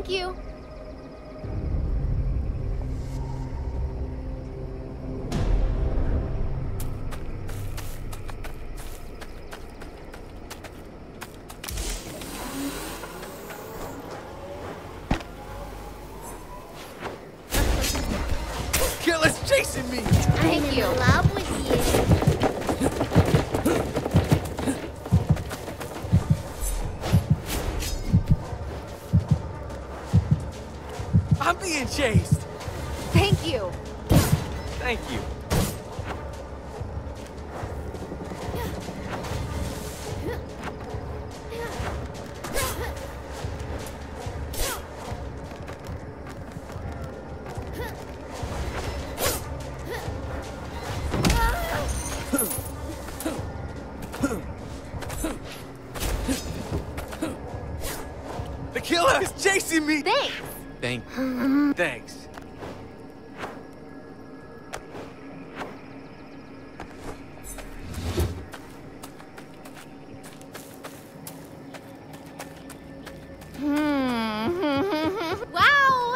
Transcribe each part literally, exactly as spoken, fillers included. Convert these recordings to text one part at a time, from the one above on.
Thank you. Killer's chasing me! Thank you. I'm in love with you. I'm being chased! Thank you. Thank you. The killer is chasing me! Thanks. Thank you. Thanks. Wow.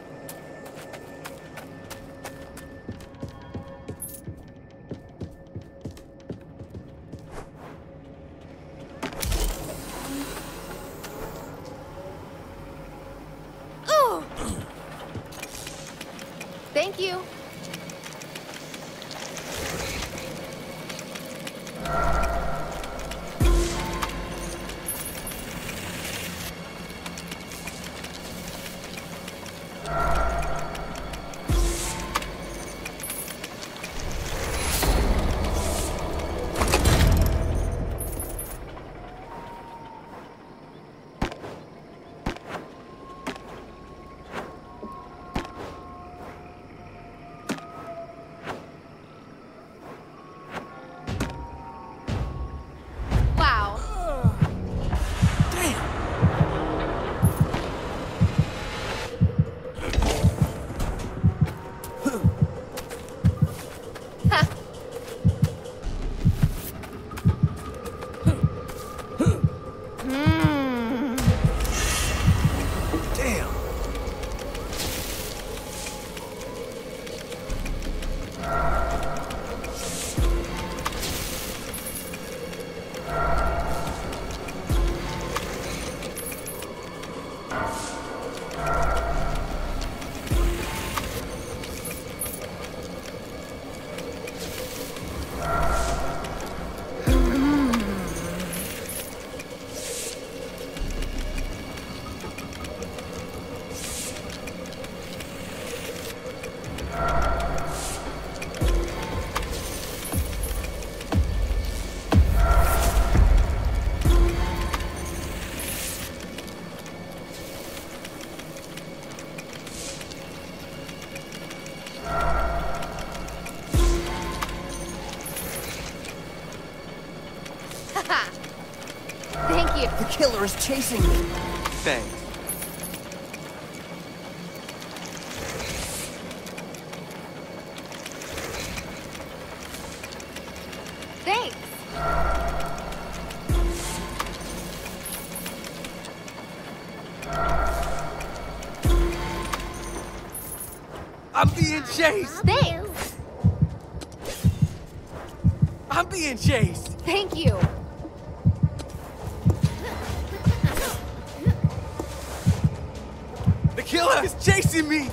Ooh. Thank you. Wow. Ha. Hmm. Damn. Thank you. The killer is chasing me. Thanks. Thanks. I'm being chased! Thanks. I'm being chased! Thank you. The killer is chasing me!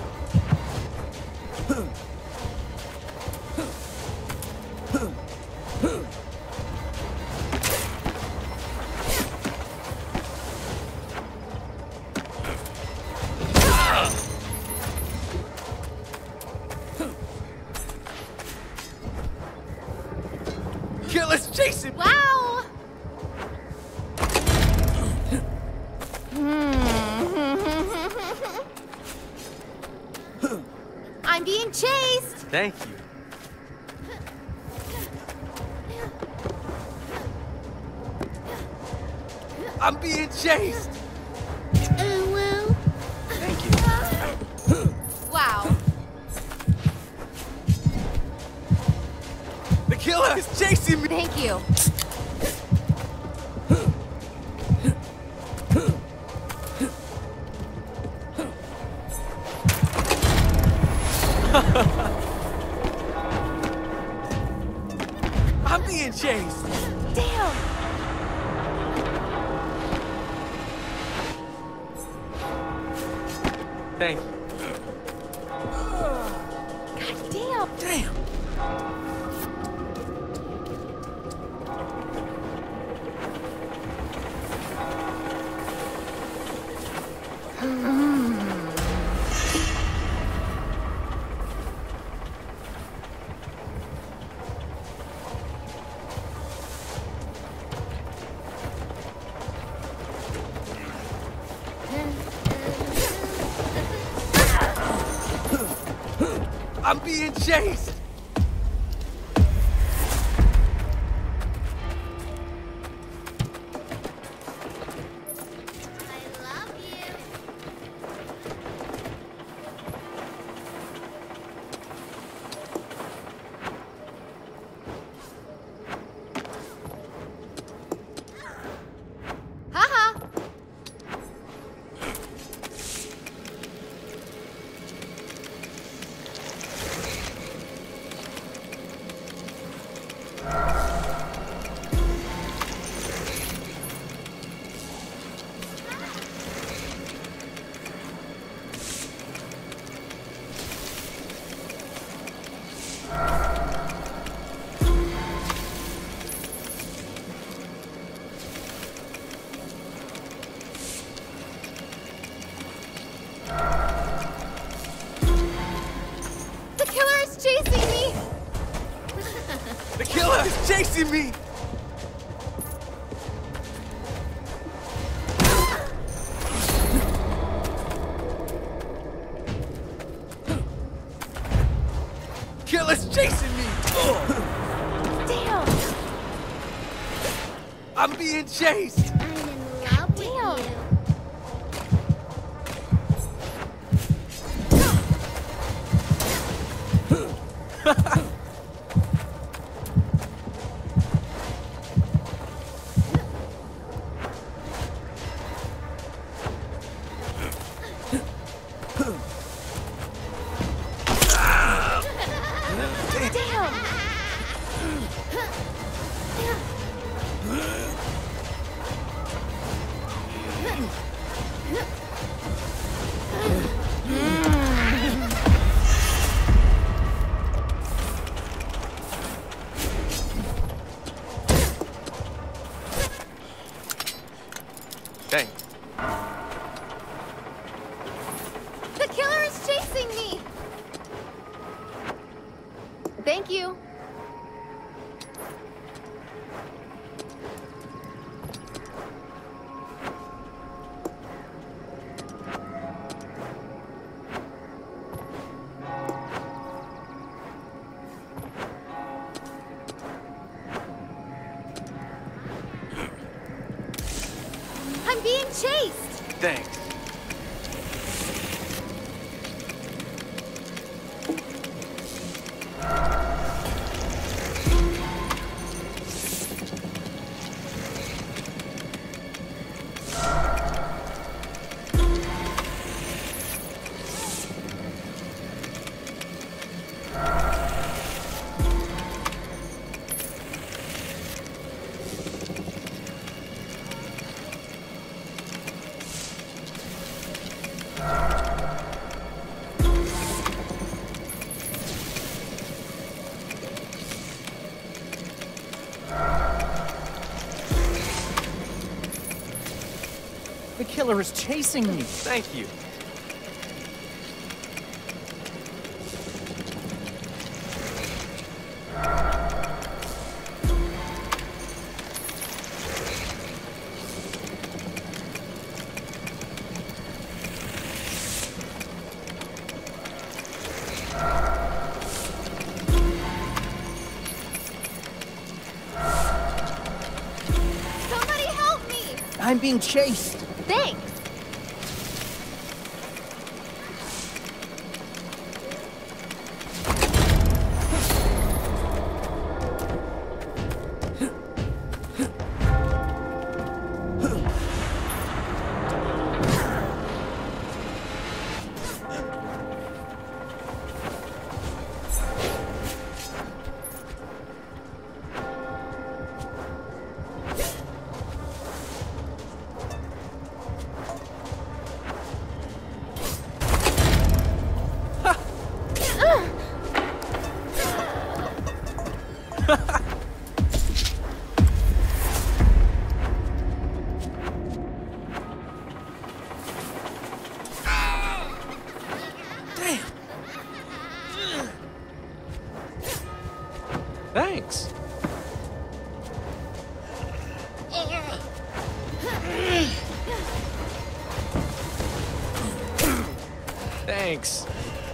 Killer's chasing me! Wow. I'm being chased. Thank you. I'm being chased! Oh, well. Thank you. Wow. The killer is chasing me! Thank you. I'm being chased. Damn! Thank you. God damn! Damn. I'm being chased! I love you. Haha! The killer is chasing me! The killer is chasing me! Killer's chasing me! Ugh. Damn! I'm being chased! I'm in love with Damn. you. Damn! Thanks. The killer is chasing me! Thank you. I'm being chased! Thanks. The killer is chasing me. Thank you. Somebody help me! I'm being chased. Thanks! Thanks. Thanks.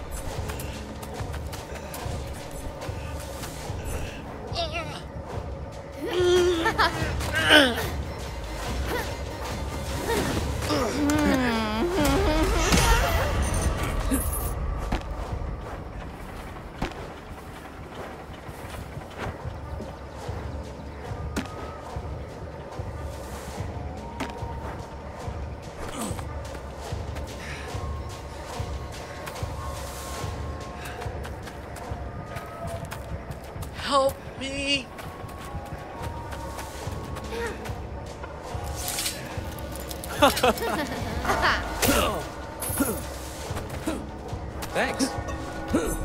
Help me! Thanks.